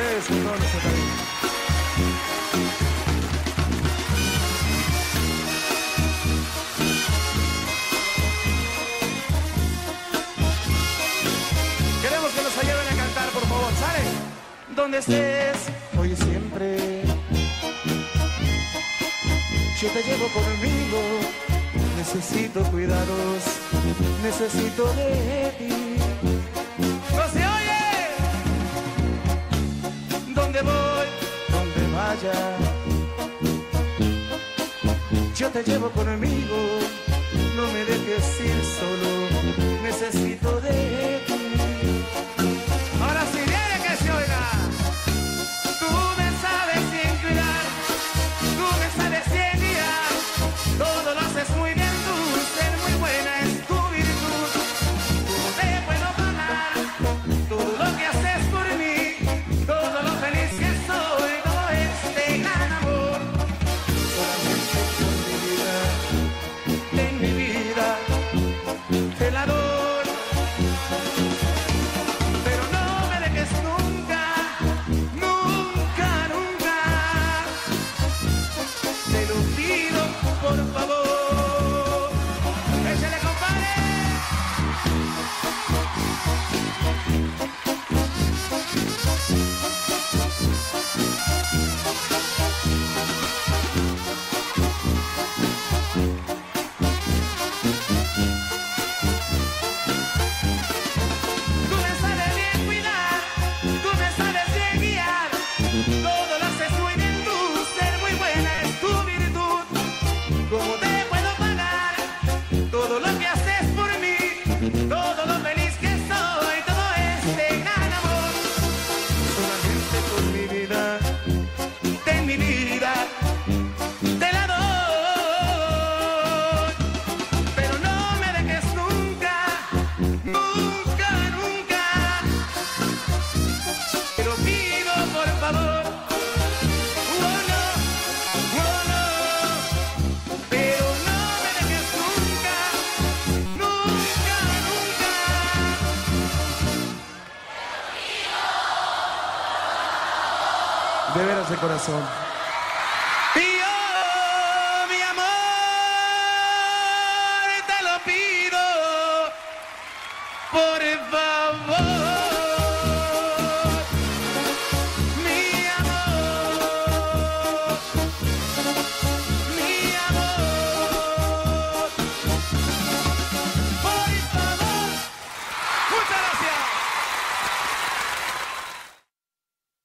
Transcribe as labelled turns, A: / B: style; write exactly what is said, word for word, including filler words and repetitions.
A: ustedes con todo nuestro cariño. Queremos que nos ayuden a cantar, por favor, ¿sale? Donde estés, hoy y siempre, yo te llevo conmigo. Necesito cuidados, necesito de ti. ¡No se oye! Donde voy, donde vaya, yo te llevo conmigo. No me dejes ir solo, necesito de ti. Ahora sí viene que se oiga. Tú me sabes bien cuidar, tú me sabes bien guiar, todo lo haces muy bien. De veras de corazón. Y yo, mi amor, te lo pido, por favor.